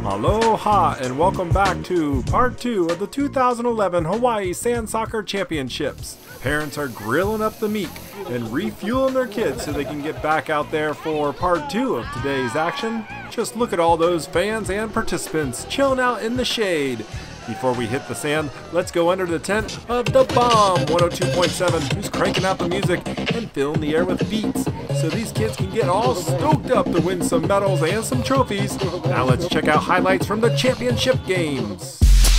Aloha and welcome back to part 2 of the 2011 Hawaii Sand Soccer Championships. Parents are grilling up the meat and refueling their kids so they can get back out there for part 2 of today's action. Just look at all those fans and participants chilling out in the shade. Before we hit the sand, let's go under the tent of the Bomb 102.7, who's cranking out the music and filling the air with beats, so these kids can get all stoked up to win some medals and some trophies. Now let's check out highlights from the championship games.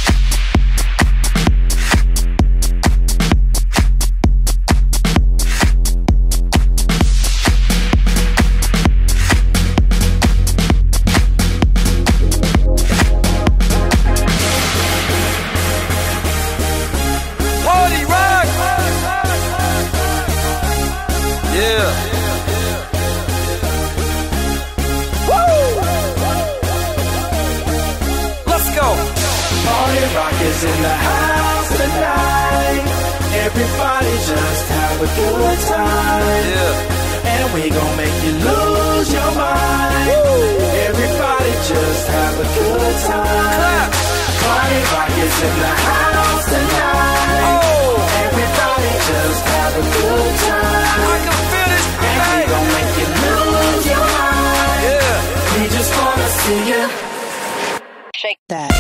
Is in the house tonight. Everybody just have a good time. And we gon' make you lose your mind. Everybody just have a good time. Party rock is in the house tonight. Everybody just have a good time. I can feel it. And we gon' make you lose your mind. We just wanna see you shake that.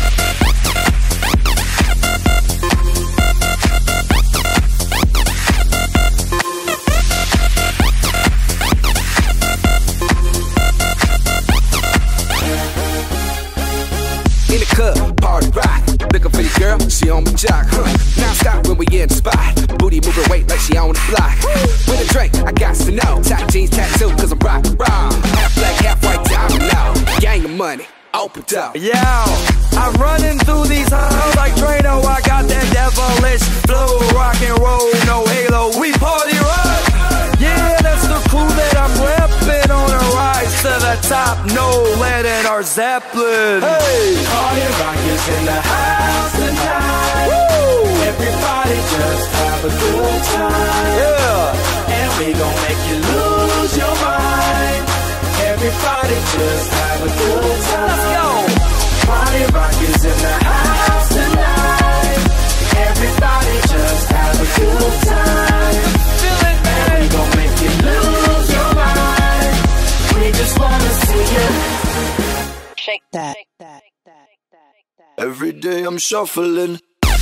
In the club, party rock. Looking for your girl, she on my jock, Now stop when we in the spot. Booty moving weight like she on the block. With a drink, I got to know. Tight jeans tattoo, cause I'm rock, raw. Half black, half white, diamond now. Gang of money, open up. Yo, I'm running through these halls like Drano. I got that devilish flow. Rock and roll, no halo. We party rock. Yeah, that's the crew that I'm reppin' on a rise to the top. No lead in our Zeppelin. Hey, party rock is in the house tonight. Woo! Everybody just have a good time. Yeah, and we gon' make you lose your mind. Everybody just have a good time. Let's go. Party rock is in the house tonight. Everybody just have a good time. Feel it, man. And we gon' make you lose your mind. We just wanna see you shake that. Every day I'm shuffling.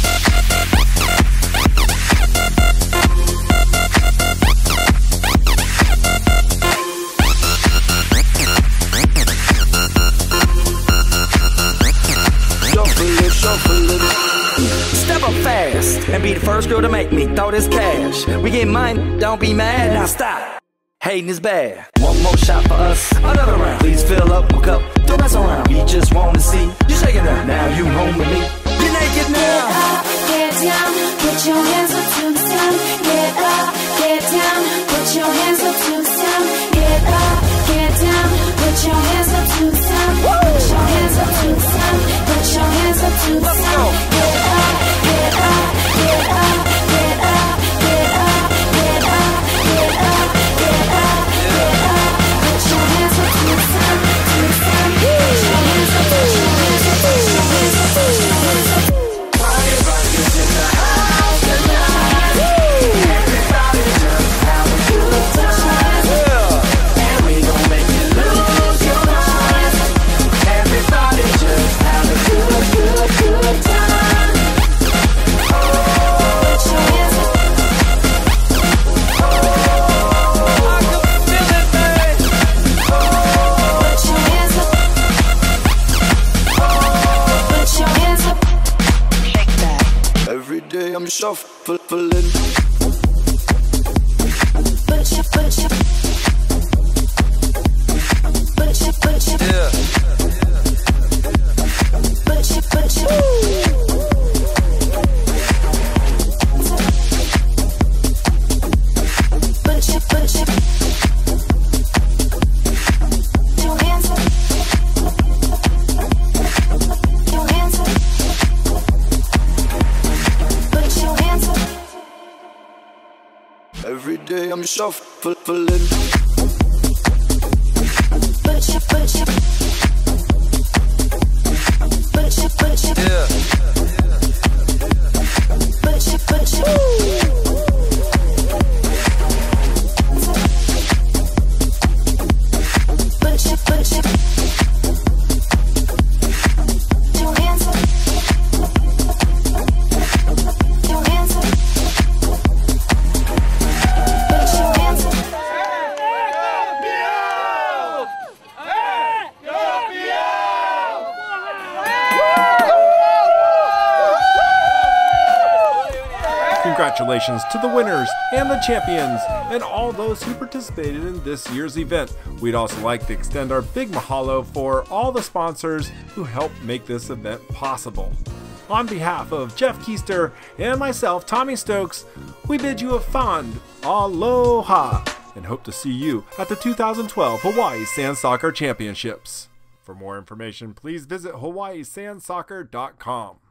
Step up fast and be the first girl to make me throw this cash. We get mine, don't be mad, now stop. Hating is bad. One more shot for us, another round. Please fill up my cup, don't mess around. We just wanna see you shaking it. Now you home with me. You're naked now. Get up, get down, put your hands up to the sound. Get up, get down, put your hands up to the sound. Get up, get down, put your hands up to the sound. Put your hands up to the sound. Put your hands up to the sound. Get up, get up, get up, get up, get up, get up, get up, get up, get up. Put your hands up to the sound, to the sound. Put your hands up, put your hands up, put your hands up, put your hands up. Party rock is in the house tonight. Everybody just have a good time. And we gon' make you lose your mind. Everybody just have a good time. Put your hands up. I can feel it, man. Put your hands up. Put your hands up. Shake that. Every day I'm shuffling. Put your, put your. Put your, put your. Yeah. Put your, put your. Put your, put your. Your hands up. Your hands up. Put your hands up. Every day I'm shuffling. Put your, put your. Congratulations to the winners and the champions and all those who participated in this year's event. We'd also like to extend our big mahalo for all the sponsors who helped make this event possible. On behalf of Jeff Kuester and myself, Tommy Stokes, we bid you a fond aloha and hope to see you at the 2012 Hawaii Sand Soccer Championships. For more information, please visit hawaiisandsoccer.com.